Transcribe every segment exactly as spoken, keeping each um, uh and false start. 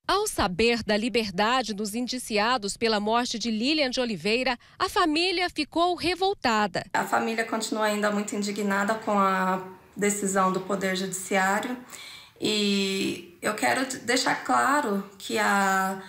Ao saber da liberdade dos indiciados pela morte de Lilian de Oliveira, a família ficou revoltada. A família continua ainda muito indignada com a decisão do Poder Judiciário e eu quero deixar claro que a,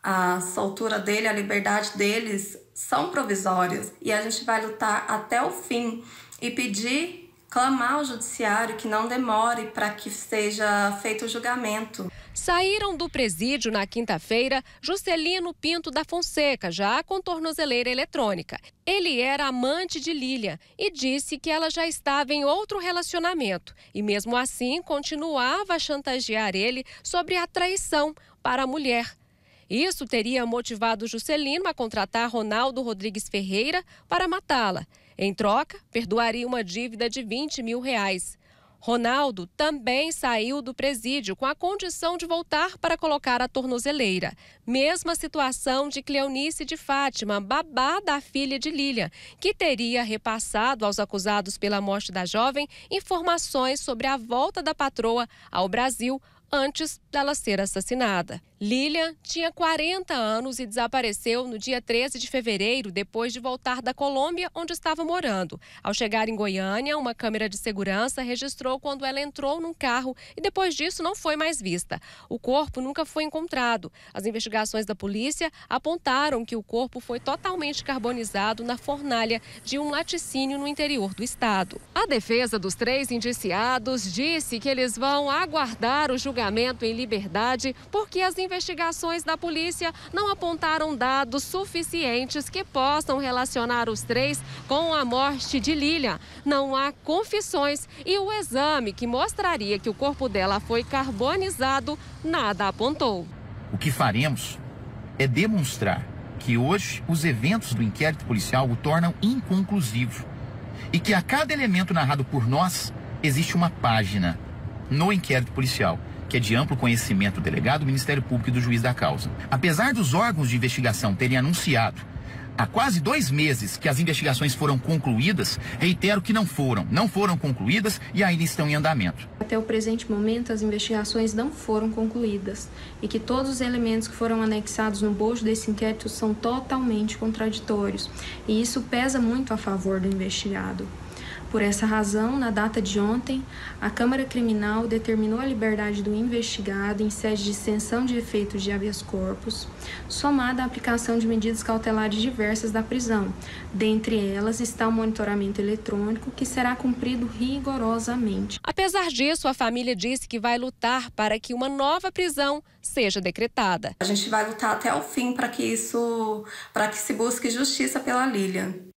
a soltura dele, a liberdade deles são provisórias e a gente vai lutar até o fim e pedir, clamar ao judiciário que não demore para que seja feito o julgamento. Saíram do presídio na quinta-feira Juscelino Pinto da Fonseca, já com tornozeleira eletrônica. Ele era amante de Lilian e disse que ela já estava em outro relacionamento e mesmo assim continuava a chantagear ele sobre a traição para a mulher. Isso teria motivado Juscelino a contratar Ronaldo Rodrigues Ferreira para matá-la. Em troca, perdoaria uma dívida de vinte mil reais. Ronaldo também saiu do presídio com a condição de voltar para colocar a tornozeleira. Mesma situação de Cleonice de Fátima, babá da filha de Lilian, que teria repassado aos acusados pela morte da jovem informações sobre a volta da patroa ao Brasil antes dela ser assassinada. Lilian tinha quarenta anos e desapareceu no dia treze de fevereiro, depois de voltar da Colômbia, onde estava morando. Ao chegar em Goiânia, uma câmera de segurança registrou quando ela entrou num carro e depois disso não foi mais vista. O corpo nunca foi encontrado. As investigações da polícia apontaram que o corpo foi totalmente carbonizado na fornalha de um laticínio no interior do estado. A defesa dos três indiciados disse que eles vão aguardar o julgamento em liberdade porque as investigações da polícia não apontaram dados suficientes que possam relacionar os três com a morte de Lilian. Não há confissões e o exame que mostraria que o corpo dela foi carbonizado nada apontou. O que faremos é demonstrar que hoje os eventos do inquérito policial o tornam inconclusivo e que a cada elemento narrado por nós existe uma página no inquérito policial, que é de amplo conhecimento do delegado, do Ministério Público e do juiz da causa. Apesar dos órgãos de investigação terem anunciado há quase dois meses que as investigações foram concluídas, reitero que não foram, não foram concluídas e ainda estão em andamento. Até o presente momento, as investigações não foram concluídas e que todos os elementos que foram anexados no bojo desse inquérito são totalmente contraditórios e isso pesa muito a favor do investigado. Por essa razão, na data de ontem, a Câmara Criminal determinou a liberdade do investigado em sede de extensão de efeitos de habeas corpus, somada à aplicação de medidas cautelares diversas da prisão. Dentre elas está o monitoramento eletrônico, que será cumprido rigorosamente. Apesar disso, a família disse que vai lutar para que uma nova prisão seja decretada. A gente vai lutar até o fim para que isso, para que se busque justiça pela Lilian.